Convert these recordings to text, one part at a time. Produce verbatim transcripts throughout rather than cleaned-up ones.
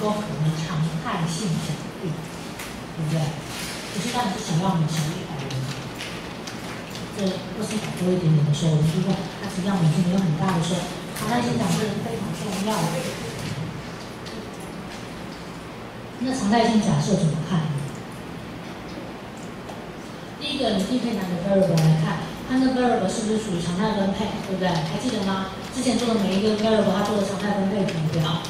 都可能常态性假定，对不对？就是当你是想要你小一百人，这或是百多一点点的时候，如果它实际上每天没有很大的时候，常态性假设是非常重要的。那常态性假设怎么看呢？第一个，你一定可以拿个 variable 来看，看这 variable 是不是属于常态分配，对不对？还记得吗？之前做的每一个 variable 它做的常态分配图表。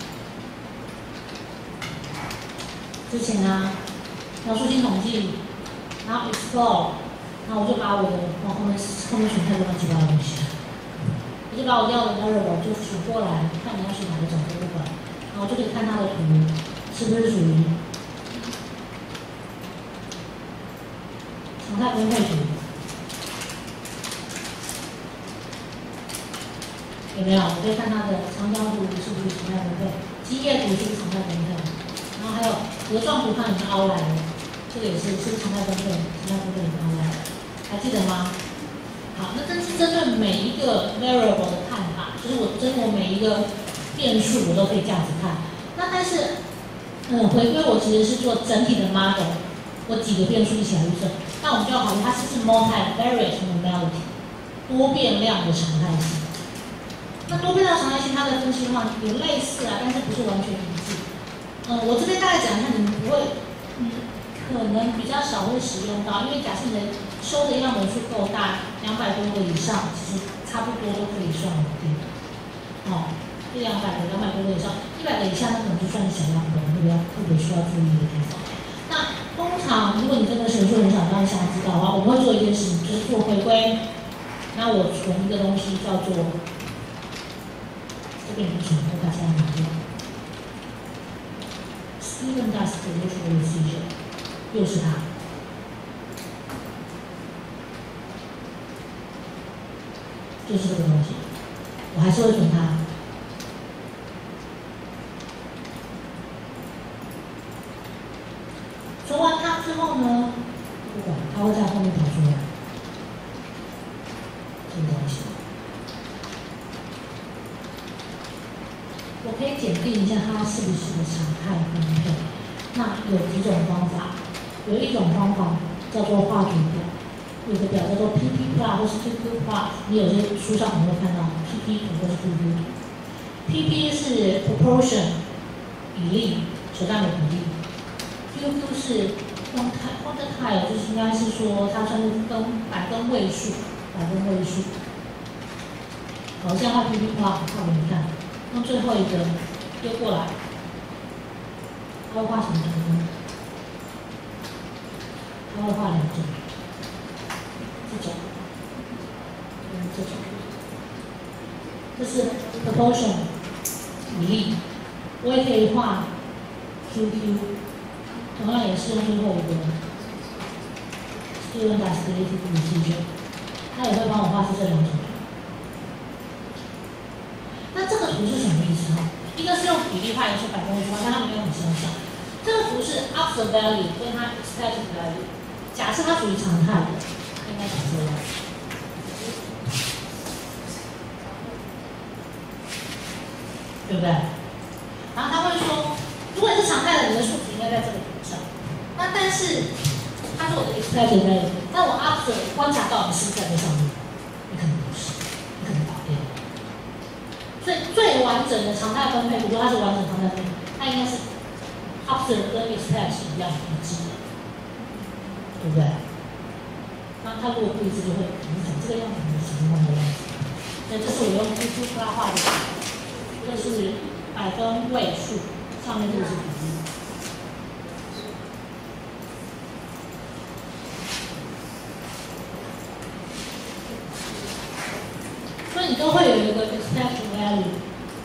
之前啊，描述性统计，然后 explore， 然后我就把我的往后面后面选太多乱七八糟的东西，我就把我要的 variable 就数过来，看你要选哪个总部分，然后就可以看它的图是不是属于常态分配图。有没有？我可以看它的长条图是不是常态分配，基业图是不是常态分配，然后还有格状图看你是凹来的，这个也是是常态分配，常态分配也是凹来的，还记得吗？好，那这是针对每一个 variable 的看法，就是我针对每一个变数我都可以这样子看。那但是，嗯，回归我其实是做整体的 model， 我几个变数一起来预测，那我们就要考虑它是不是 multivariate normality， 多变量的常态性。那多变量常态性，它的分析的话有类似啊，但是不是完全一致。嗯，我这边大概讲一下，你们不会，嗯，可能比较少会使用到，因为假设你的收的样本数够大，两百多个以上，其实差不多都可以算稳定。哦，一两百个、两百多个以上，一百个以下，那可能就算是小样本，会比较特别需要注意的地方。那通常，如果你真的是说很想让想知道的话，我们会做一件事情，就是做回归。那我存一个东西叫做。这边是什么？我把它拿掉。Steven Dust 的 usual decision 又是它。就是这个东西，我还是会存它。存完它之后呢，不管它会在后面跑出来。这个东西。我可以检定一下它是不是个常态分配。那有几种方法，有一种方法叫做画图表，有个表叫做 P P plot 或是 Q Q plot， 你有些书上可能会看到 P P 图或是 Q Q 图。P P 是 proportion 比例，所占的比例。Q Q 是 quantile， 就是应该是说它算是跟百分位数，百分位数。好，这样画 P P plot 画给你看。用最后一个丢过来，它会画什么图呢？它会画两种，这种，跟这种，这是 proportion 比例。我也可以画 Q Q， 同样也是用最后一个 Steven Dust 的 A T P 系统，它也会帮我画出这两种。那这个图是什么意思哈？一个是用比例画，一个是百分位数，但它们没有很相像。这个图是 absolute value 跟它 expected value， 假设它属于常态的，它应该长这样，对不对？然后他会说，如果你是常态的，你的数值应该在这个图上。那但是它是我的 expected value， 那我 absolute 观察到你是在这上面，你可能不是，你可能跑掉。所以最完整的常态分配，如果它是完整常态分配，它应该是 absolute 跟 expect 是一样一致的，对不对？那它如果不一致，就会影响这个样子的情况的样子。所以这是我用 Q Q 拉画的，这个是百分位数，上面这个是比例。所以你都会有一个 expected value，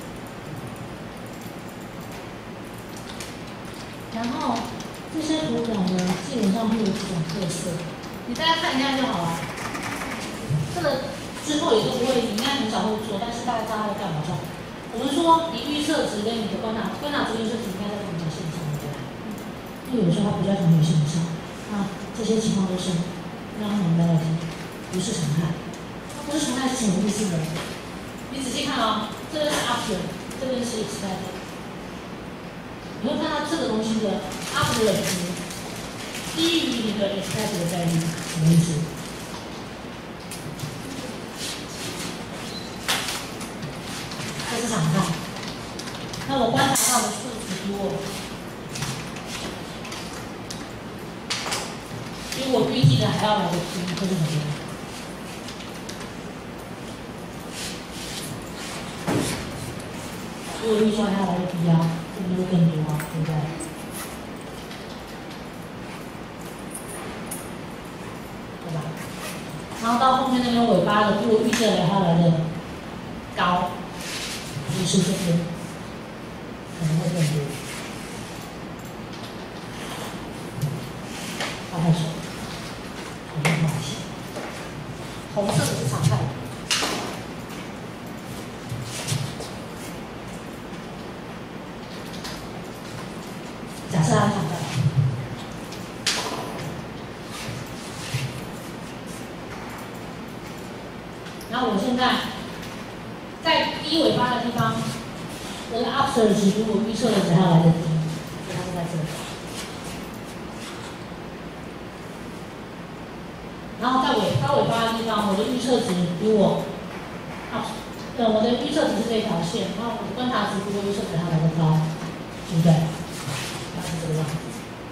然后这些图表呢，基本上会有几种特色，你大家看一下就好了。这个之后也都不会，你应该很少会做，但是大家知道它在干嘛就好。我们说你预测值跟你的观察观察值预测值应该在同一条线上，对不对？因为有时候它比较同一条线上，那这些情况都是让他们大家听，不是常态。不是常态是什么意思呢？你仔细看哦，这边是 absolute， 这边是 expected。 你会看到这个东西的 upward 值低于你的 expected 的概率，什么意思？这是常态。那我观察到的数值比我比我预计的还要来的低，这是什么？比我预算还要来的低啊，这不就更多啊，对不对？对吧？然后到后面那边尾巴的，比我预测的还要来的高，就是这边可能会更多。画太少，我再画一下。红色的是常态。假设它是常态。然后我现在在低尾巴的地方，我的 upside 值比我预测的值还要来得低，所以它就在这里。然后在尾高尾巴的地方，我的预测值比我 up， 呃，我的预测值是这条线，然后我的观察值比我预测值还要来得高，对不对？大概是这个样子，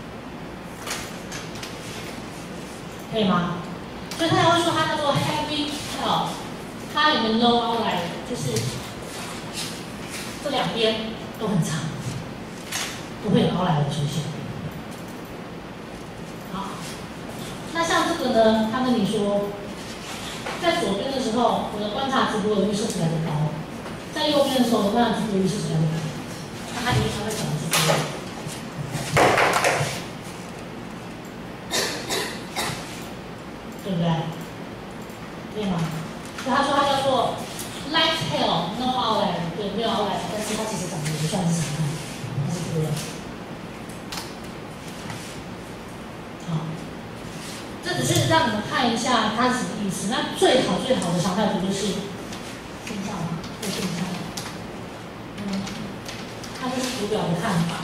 可以吗？所以他才会说它叫做 heavy tail。它里面 low outlier 就是这两边都很长，不会有 outlier 出现。好，那像这个呢，他跟你说，在左边的时候，我的观察值比我预测值来的高；在右边的时候，我的观察值比我预测值来的高。那它里面才会讲的是这样，对不对？对吗？所以他说它叫做 light tail no outlier， 对，没有 outlier， 但是它其实长得也不算是常态，它是这个样子。好，这只是让你们看一下它是什么意思。那最好最好的常态图就是线上嘛，对线上，嗯，它就是图表的看法。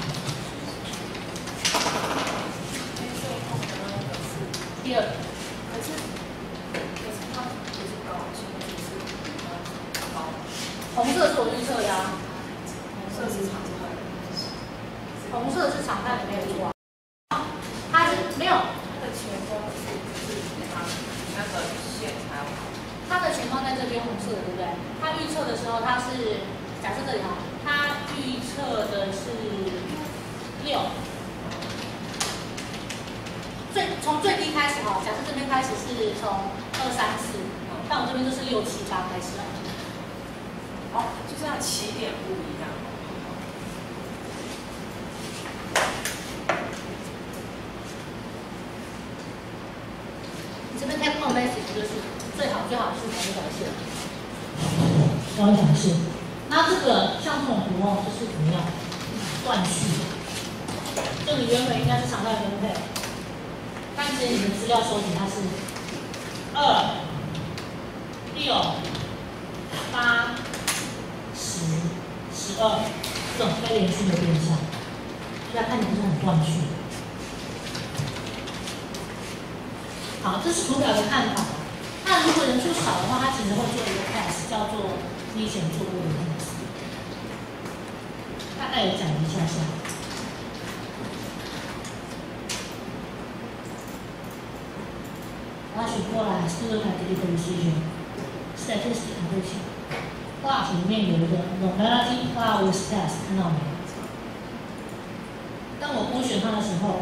第二， 可是可是它不是高，是不是高？ 红色是我预测呀， 红色是常态， 红色是常态的没有错。它是没有， 它的前方是是它那个线才有好。 它的前方在这边红色的，对不对？它预测的时候，它是假设这里哈，它预测的是六。最从最低开始哈，假设这边开始是从二三四，但我这边就是六七八开始了。 哦，就这样起点不一样。 你这边 take home message 就是最好最好是同一条线，同一条线。那这个像这种图哦，就是怎么样断续？就你原本应该是常态分配。但是你的资料收集它是二、六、八、十、十二这种非连续的变项，所以它看起来是很断续。好，这是图表的看法。那如果人数少的话，它其实会做一个 test， 叫做你以前做过的 test， 大概有讲一下下。把它取过来 ，statistical precision statistic completion class 里面有一个 normality flowers test， 看到没？当我勾选它的时候，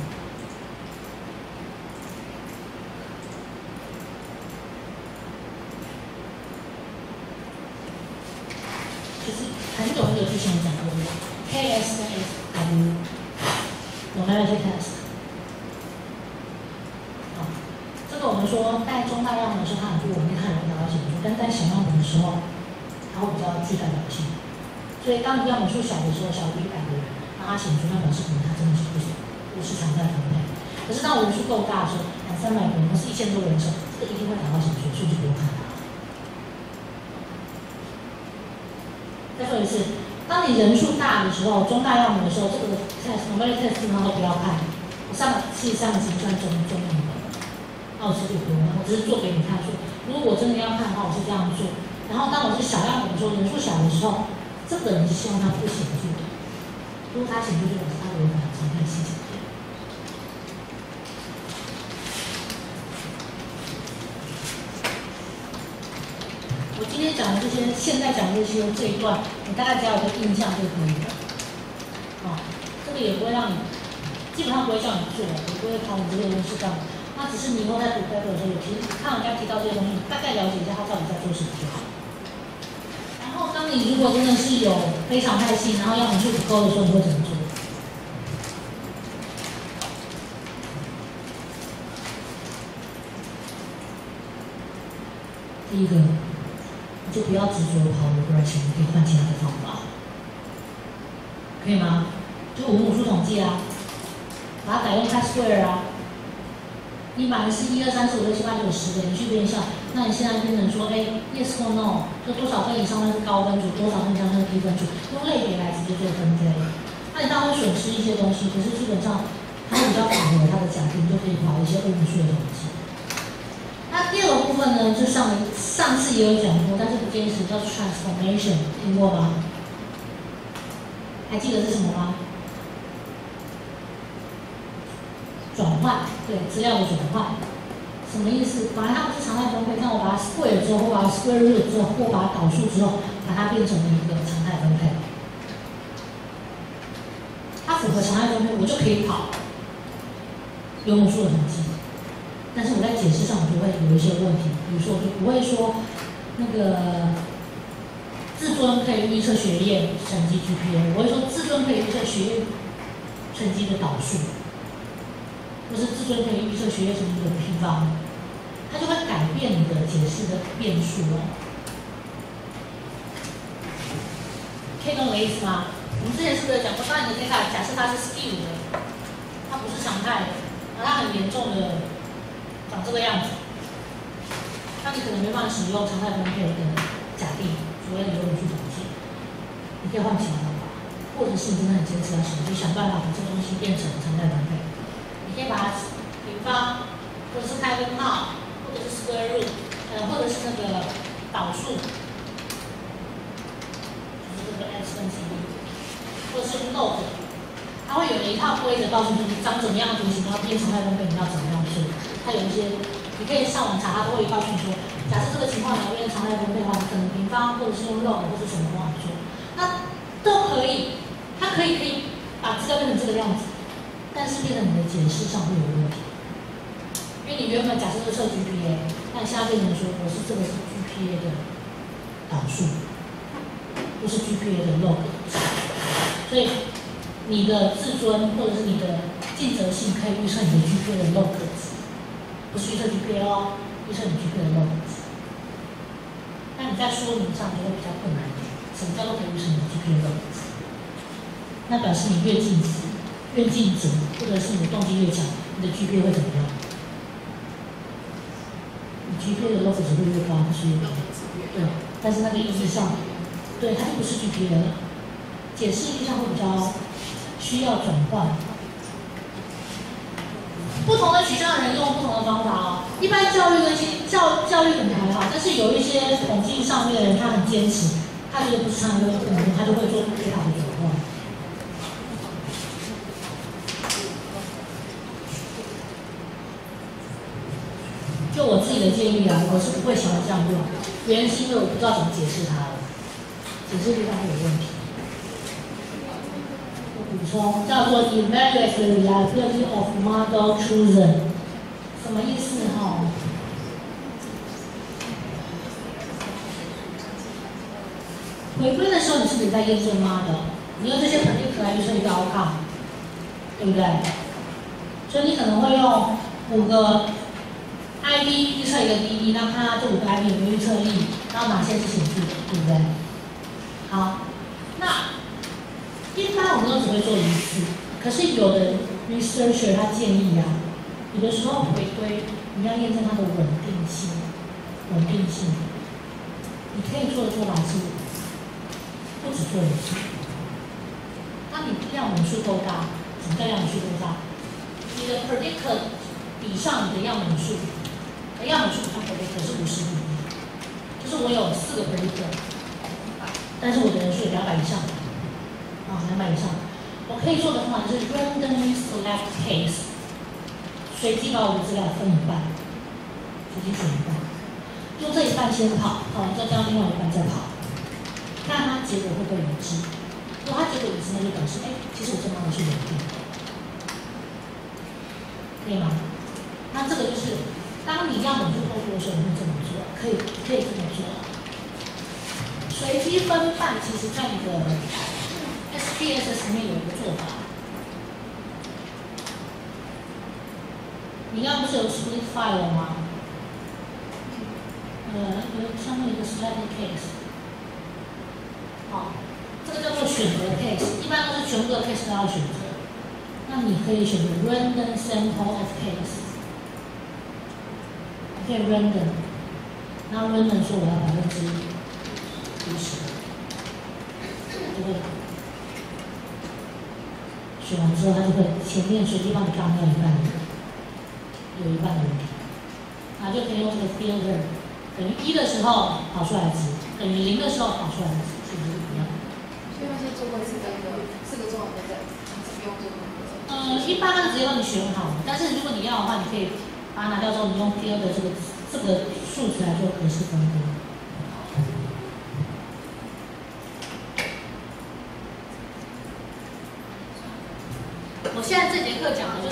就是很久很久之前讲过的 K S 跟 S W normality test。我们说带中大样本的时候，它很多我们看人导显出，但带小样本的时候，它会比较具代表性。所以当样本数小的时候，小于一百个人，让它显出那表示可能它真的是不是不是常态分配。可是当人数够大的时候，两三百个人，或是一千多人的时候，这个一定会达到显出，数据不用看它。再说一次， 当你人数大的时候，中大样本的时候，这个 test normal test 基本上都不要看。我上其实上集算中中样本，那我是不多，我只是做给你看说，如果我真的要看的话，我是这样做。然后当我是小样本的时候，人数小的时候，这个人是希望他不显著的。如果他显著，就表示他违反常态性检验。我今天讲的这些，现在讲的这些这一段，你大概只要有个印象就可以了。哦，这个也不会让你，基本上不会叫你做，也不会考你这个东西干嘛。那只是你以后在读 paper 的时候，有其实看人家提到这些东西，你大概了解一下他到底在做什么就好。然后，当你如果真的是有非常态性，然后样本数不够的时候，你会怎么做？第一个，你就不要执着跑 regression， 你可以换其他的方法，可以吗？就无母数统计啊，把它改用 chi-square 啊。你买的是一二三四五六七八九十个，你去变相，那你现在变成说，哎 ，yes or no， 就多少分以上那是高分组，多少分以下那是低分组，用类别来直接做分类。那你当然会损失一些东西，可是基本上它会比较符合它的假定，就可以跑一些误母数的统计。那第二个部分呢，就上上次也有讲过，但是不坚持，叫 transformation， 听过吗？还记得是什么吗？转换，对，资料的转换，什么意思？本来它不是常态分配，但我把它 square 之后，或把它 square root 之后，或把它导数之后，把它变成了一个常态分配。它符合常态分配，我就可以跑有母数的统计。但是我在解释上我就会有一些问题，比如说我就不会说那个自尊可以预测学业成绩 G P A， 我会说自尊可以预测学业成绩的导数。或是自尊可以预测学业成绩的平方，它就会改变你的解释的变数哦。可以懂我的意思吗？我们之前是不是有讲过，当你的 data 假设它是 skew 的，它不是常态的，然后它很严重的长这个样子，那你可能没办法使用常态分配的假定，所谓的有母数统计，你可以换其他方法，或者是你真的很坚持要使用，就想办法把这个东西变成常态分配。你可以把它平方，或者是开根号，或者是 square root， 呃，或者是那个导数，就是这个 x 分之一，或者是用 log， 它会有一套规则告诉你长怎么样的图形，然后变常态分配你要怎么样做。它有一些，你可以上网查，它都会告诉你说，假设这个情况你要变常态分配的话，你可能平方，或者是用 log， 或者什么方法做，那都可以，它可以可以把资料变成这个样子。但是变成你的解释上会有问题，因为你原本假设是测 G P A， 但现在变成说我是这个是 G P A 的导数，不是 G P A 的 log， 所以你的自尊或者是你的尽责性可以预测你的 G P A 的 log 值，不是预测 G P A 哦，预测你 G P A 的 log 值。那你在说明上就会比较困难一点，什么叫做可以预测你的 G P A log 值？那表示你越尽职。越尽责，或者是你的动机越强，你的 G P A 会怎么样？你 G P A 的 log 值会越高，还是越低？对，但是那个意义上，对，它就不是 G P A 了。解释意义上会比较需要转换。不同的取向的人用不同的方法哦。一般教育跟教教育可能还好，但是有一些统计上面的人，他很坚持，他觉得不是常规的，他就会做最好的转换。就我自己的建议啊，我是不会想要这样用，原因是因为我不知道怎么解释它了，解释地方会有问题。我补充叫做 evaluate the reliability of model chosen， 什么意思哈？回归的时候你是不是在验证 model？ 你用这些肯定可来预测一个 outcome， 对不对？所以你可能会用五个。I D 预测一个 D D， 那看它这五个 I D 有没有预测力，然后哪些是显著的，对不对？好，那一般我们都只会做一次，可是有的 researcher 他建议啊，有的时候回归你要验证它的稳定性，稳定性，你可以做的做法是不只做一次， 样本数够大，什么叫样本数够大？你的 predictor 比上你的样本数，样本数它 predictor 是五十比一，就是我有四个 predictor， 但是我的人数有两百以上，啊，两百以上，我可以做的方法就是 randomly select case， 随机把我的资料分一半，随机选一半，用这一半先跑，跑完之后再用另外一半再跑，看它结果会不会一致。如果它结果一致，那就表示，哎，其实我这方法是有用的。可以吗？那这个就是，当你样本数够多的时候，你会这么做，可以可以这么做。随机分半，其实在你的 S P S S 里面有一个做法。你刚刚不是有 split file 吗？呃，有上面有一个 selected case。好，这个叫做选择 case， 一般都是全部的 case 都要选择。那你可以选择 random sample of case， 你可以 random， 然后 random 说我要百分之五十，就会选完之后，它就会前面随机帮你杠掉一半的，有一半的问题，然后就可以用这个 filter， 等于一的时候跑出来的值，等于零的时候跑出来的值，是不是一样？ 所以那些做过四个四个做完对不对？还是不用做过？ 呃，一般它是直接帮你选好，但是如果你要的话，你可以把它拿掉之后，你用第二个这个这个数值来做格式分割。我现在这节课讲的就是，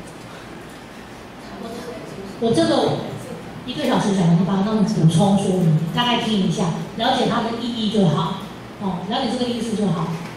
我我这个一个小时讲的，你把它当补充说明，大概听一下，了解它的意义就好，哦，了解这个意思就好。